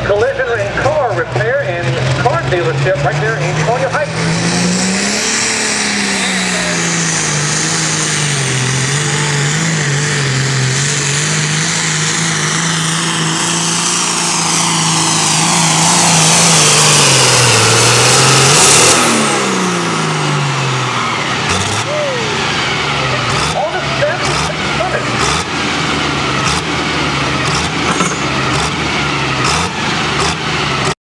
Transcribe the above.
collision and car repair and car dealership right there in Colonial Heights.